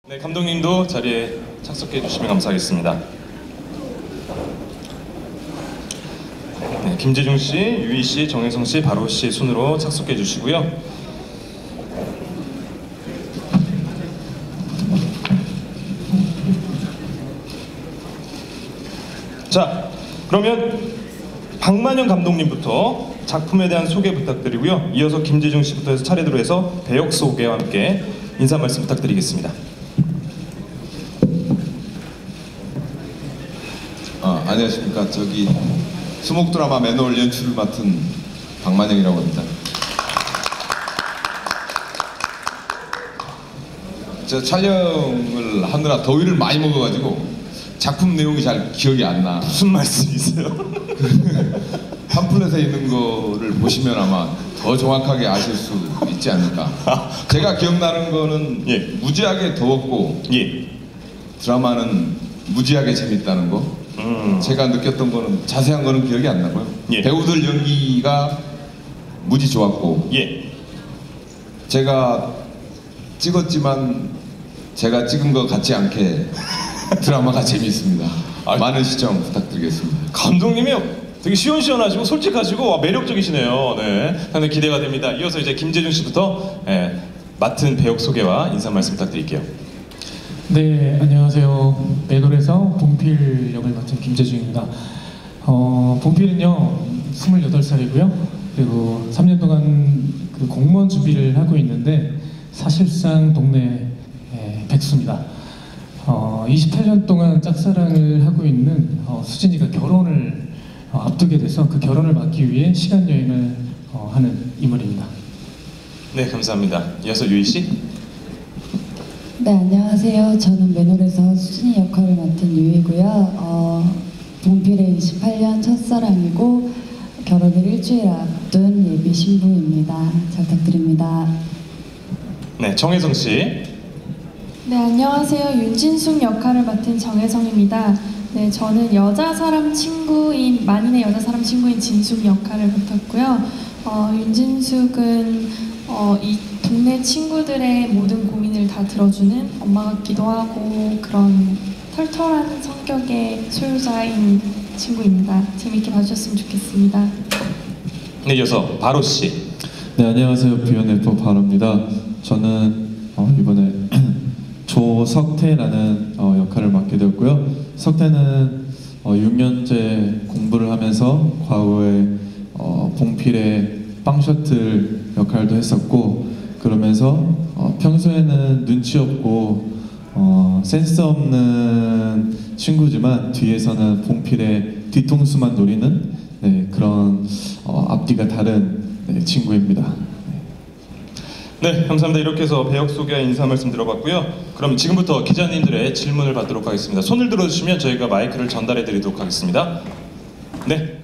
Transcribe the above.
네, 감독님도 자리에 착석해 주시면 감사하겠습니다. 네, 김재중 씨, 유희 씨, 정혜성 씨, 바로 씨 순으로 착석해 주시고요. 자, 그러면 박만영 감독님부터 작품에 대한 소개 부탁드리고요. 이어서 김재중 씨부터 해서 차례대로 해서 배역 소개와 함께 인사 말씀 부탁드리겠습니다. 안녕하십니까. 저기 수목 드라마 맨홀 연출을 맡은 박만영이라고 합니다. 제가 촬영을 하느라 더위를 많이 먹어가지고 작품 내용이 잘 기억이 안 나. 무슨 말씀이세요? 팜플렛에 있는 거를 보시면 아마 더 정확하게 아실 수 있지 않을까. 제가 기억나는 거는 예. 무지하게 더웠고 예. 드라마는 무지하게 재밌다는 거. 제가 느꼈던 거는 자세한 거는 기억이 안 나고요. 예. 배우들 연기가 무지 좋았고, 예. 제가 찍었지만 제가 찍은 것 같지 않게 드라마가 재미있습니다. 많은 시청 부탁드리겠습니다. 감독님이 되게 시원시원하시고 솔직하시고 매력적이시네요. 네, 상당히 기대가 됩니다. 이어서 이제 김재중 씨부터 맡은 배역 소개와 인사 말씀 부탁드릴게요. 네, 안녕하세요. 맨홀에서 봉필 역을 맡은 김재중입니다. 봉필은요 28살이고요. 그리고 3년 동안 그 공무원 준비를 하고 있는데 사실상 동네 백수입니다. 28년 동안 짝사랑을 하고 있는 수진이가 결혼을 앞두게 돼서 그 결혼을 막기 위해 시간 여행을 하는 인물입니다. 네, 감사합니다. 이어서 유희 씨. 네, 안녕하세요. 저는 맨홀에서 수진이 역할을 맡은 유희고요. 봉필의 28년 첫사랑이고 결혼을 일주일 앞둔 예비 신부입니다. 잘 부탁드립니다. 네, 정혜성 씨. 네, 안녕하세요. 윤진숙 역할을 맡은 정혜성입니다. 네, 저는 여자 사람 친구인 만인의 여자 사람 친구인 진숙 역할을 맡았고요. 윤진숙은 이 동네 친구들의 모든 고민을 다 들어주는 엄마 같기도 하고 그런 털털한 성격의 소유자인 친구입니다. 재밌게 봐주셨으면 좋겠습니다. 네, 이어서 바로 씨. 네, 안녕하세요. BNF 바로입니다. 저는 이번에 조석태라는 역할을 맡게 되었고요. 석태는 6년째 공부를 하면서 과거에 봉필의 빵 셔틀 역할도 했었고, 그러면서 평소에는 눈치 없고 센스 없는 친구지만 뒤에서는 봉필의 뒤통수만 노리는 그런 앞뒤가 다른 친구입니다. 네, 감사합니다. 이렇게 해서 배역 소개와 인사 말씀 들어봤고요. 그럼 지금부터 기자님들의 질문을 받도록 하겠습니다. 손을 들어주시면 저희가 마이크를 전달해 드리도록 하겠습니다. 네.